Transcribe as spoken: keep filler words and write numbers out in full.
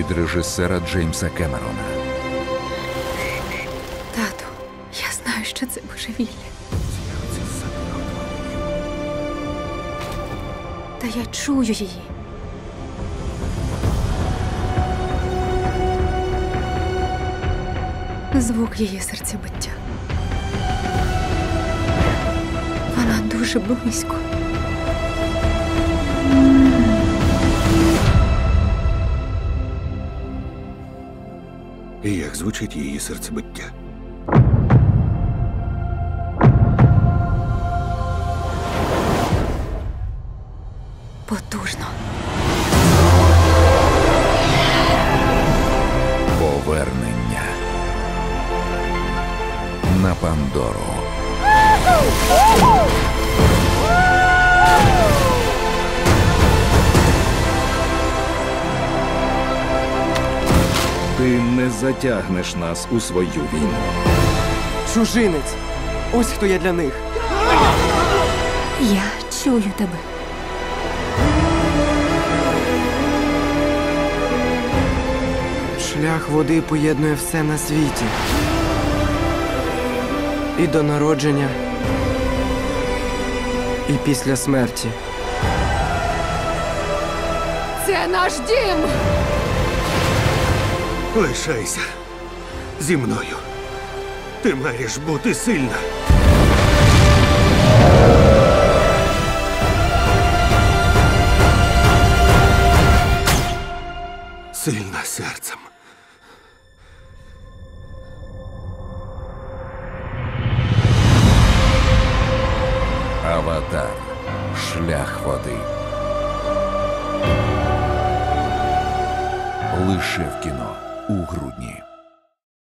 від режисера Джеймса Кемерона. Тату, я знаю, що це божевілля. Та я чую її. Звук її серцебиття. Вона дуже близько. І як звучить її серцебиття? Потужно. Повернення на Пандору. Ти не затягнеш нас у свою війну. Чужинець! Ось хто я для них. Я чую тебе. Шлях води поєднує все на світі. І до народження, і після смерті. Це наш дім! Лишайся зі мною. Ти маєш бути сильна. Сильна серцем. Аватар. Шлях води. Лише в кіно у грудні.